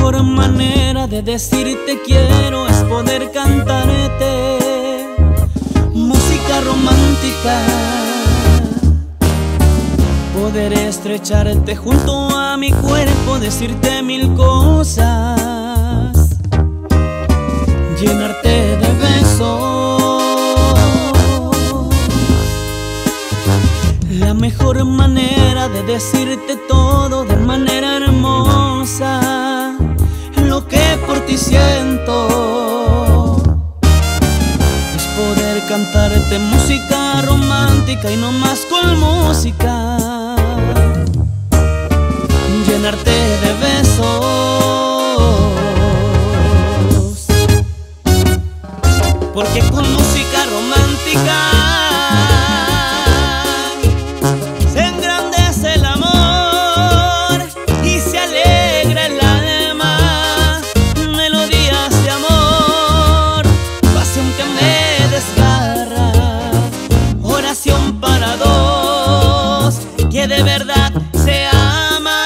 mejor manera de decirte quiero es poder cantarte música romántica, poder estrecharte junto a mi cuerpo, decirte mil cosas, llenarte de besos. La mejor manera de decirte todo de manera hermosa, lo que por ti siento, es poder cantarte música romántica y no más con música, llenarte de besos, porque con música romántica para dos que de verdad se ama,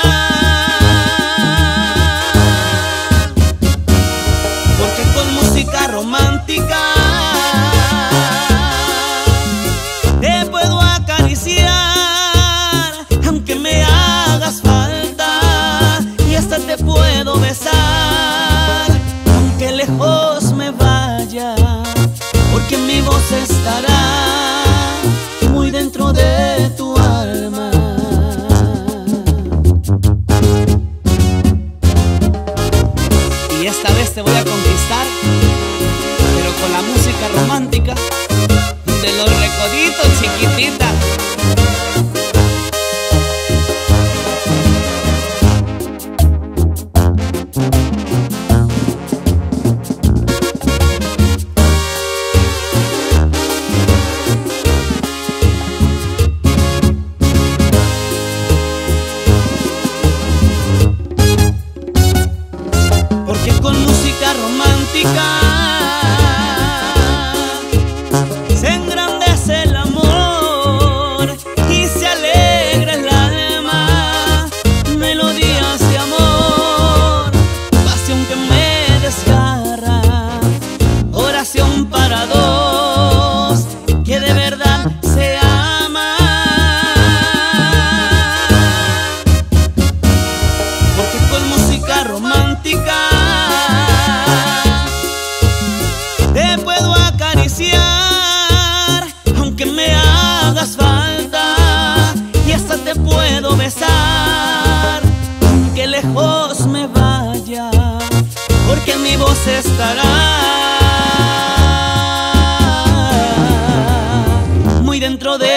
porque con música romántica te puedo acariciar aunque me hagas falta, y hasta te puedo besar aunque lejos me vaya, porque mi voz estará muy dentro de tu alma. Y esta vez te voy a conquistar, pero con la música romántica de Los Recoditos, chiquitita. Con música romántica se engrandece el amor y se alegra el alma, melodías de amor, pasión que me desgarra, oración para dos que de verdad se ama, porque con música romántica te puedo acariciar aunque me hagas falta, y hasta te puedo besar aunque lejos me vaya, porque mi voz estará muy dentro de